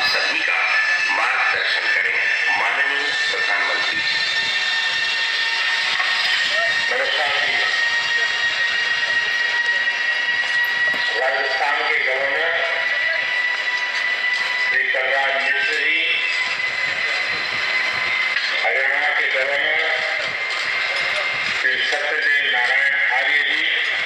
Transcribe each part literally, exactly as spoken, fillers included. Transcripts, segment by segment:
सभी का मार्गदर्शन करें। माननीय प्रधानमंत्री जी। नमस्कार जी। राजस्थान के गवर्नर श्री कलराज मिश्र जी, हरियाणा के गवर्नर श्री सत्यदेव नारायण आर्य जी,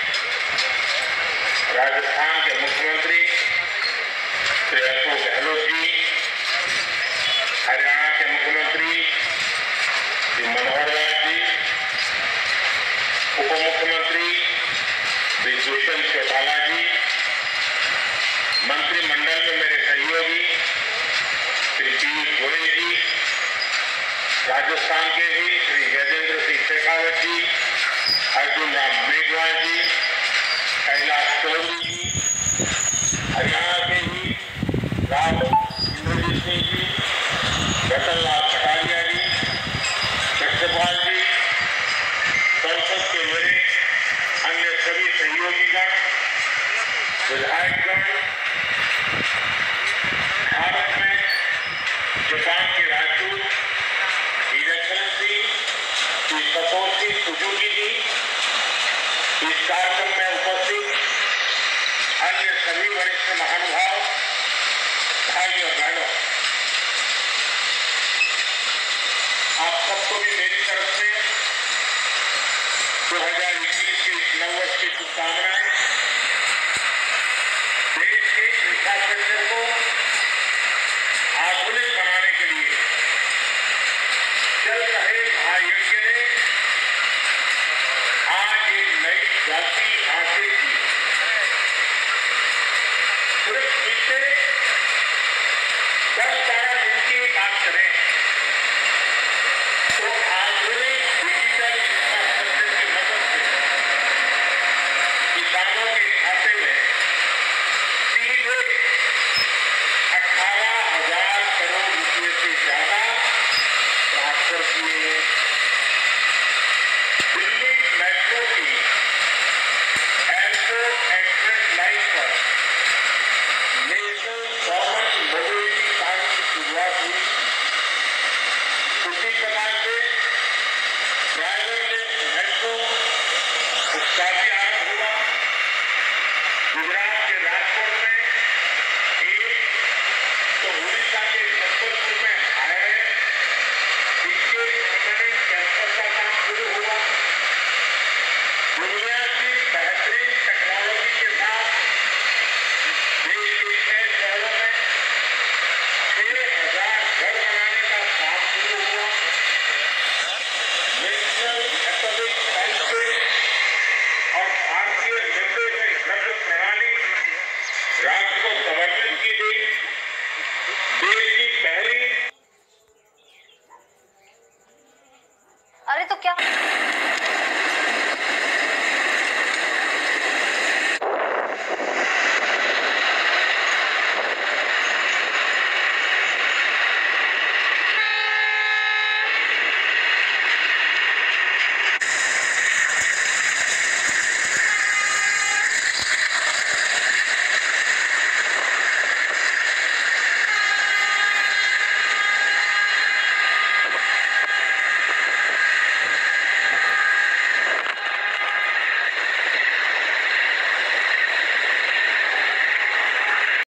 राजस्थान के मुख्यमंत्री श्री अशोक गहलोत जी, हरियाणा के मुख्यमंत्री श्री मनोहर लाल जी, उप मुख्यमंत्री श्री दुष्यंत चौटाला जी, मंत्रिमंडल में मेरे सहयोगी श्री पीयूष गोयल जी, राजस्थान के भी श्री गजेंद्र सिंह शेखावत जी, अर्जुन राम मेघवाल जी, कैलाश चौधरी जी, हरियाणा के भी राव इंद्रजीत सिंह जी, रतनलाल कटारिया जी, सत्यपाल जी, संसद के मेरे अन्य सभी सहयोगीगण, विधायकगण, भारत में जापान के राजदूत his excellency Shri Satoshi Suzuki ji, इस कार्यक्रम में उपस्थित अन्य सभी वरिष्ठ महानुभाव, भाइयों और बहनों, आप सबको भी मेरी तरफ से दो हजार इक्कीस के इस नववर्ष की शुभकामनाएं। देश के इंफ्रास्ट्रक्चर को आधुनिक बनाने के लिए चल रहे महायज्ञ ने आज एक नई क्रांति हासिल की। सिर्फ बीते दस बारह दिन की बात करें तो आधुनिक डिजिटल इंफ्रास्ट्रक्चर की मदद से किसानों के खाते में सीधे अठारह हजार करोड़ रुपए से ज्यादा ट्रांसफर किए। दिल्ली मेट्रो की एयरपोर्ट एक्सप्रेस लाइन पर नेशनल कॉमन मोबिलिटी कार्ड की शुरुआत हुई। उसी प्रकार से ड्राइवरलेस मेट्रो उसका भी आरंभ हुआ। गुजरात के राजकोट में एक, तो उड़ीसा के जबलपुर में हायर टीचर परमानेंट कैंपस का काम शुरू हुआ। दुनिया की बेहतरीन टेक्नोलॉजी के साथ देश के छह शहरों में छह हजार घर बनाने का काम शुरू हुआ। नेशनल एटॉमिक साइंस और भारतीय निर्देशक द्रव्य प्रणाली राज्य को समर्पित की गई। देश की पहली अरे तो क्या